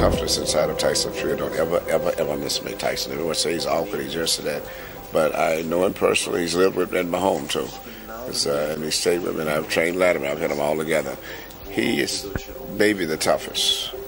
toughness inside of Tyson Fury. Don't ever miss Tyson. Everyone says he's awkward, he's just that. But I know him personally. He's lived with me in my home, too. And he stayed with me, and I've trained Latimer. I've had them all together. He is maybe the toughest.